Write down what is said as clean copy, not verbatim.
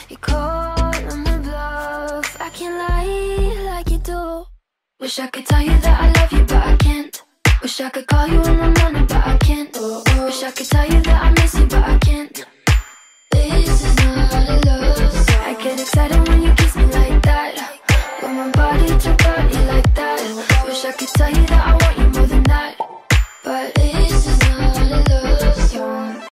You call on my bluff, I can't lie like you do. Wish I could tell you that I love you, but I can't. Wish I could call you in the morning, but I can't. Wish I could tell you that I miss you, but I can't. This is not a love song. I get excited when you kiss me like that, when my body to body like that. Wish I could tell you that I want you more than that.